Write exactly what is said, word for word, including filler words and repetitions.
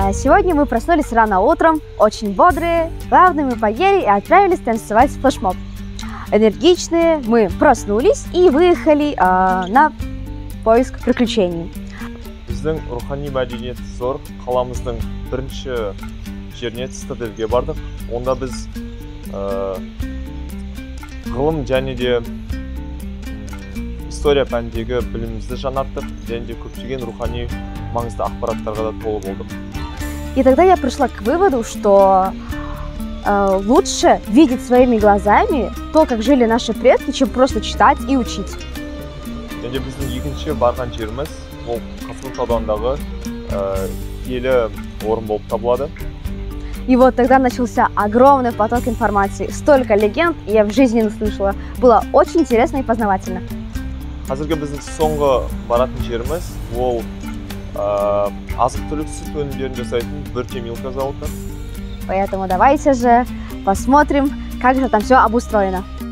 Сегодня мы проснулись рано утром, очень бодрые. Главное, мы поели и отправились танцевать в флешмоб. Энергичные, мы проснулись и выехали э, на поиск приключений. Біздің рухани мәдениет зор, қаламыздың бірінші жеріне цитадельге бардық. Онда біз ә, ғылым және де история пәніндегі білімімізді жаңарттық, және де көптеген рухани маңызды ақпараттарға да толы болдық. И тогда я пришла к выводу, что э, лучше видеть своими глазами то, как жили наши предки, чем просто читать и учить. Және де біздің екінші барған жеріміз ол Қазығұрт ауданындағы киелі орын болып табылады. И вот тогда начался огромный поток информации, столько легенд я в жизни не слышала. Было очень интересно и познавательно. Қазіргі біздің соңғы баратын жеріміз ол азық-түлік сүт өнімдерін жасайтын Бөрте-Милка зауыты. Поэтому давайте же посмотрим, как же там все обустроено.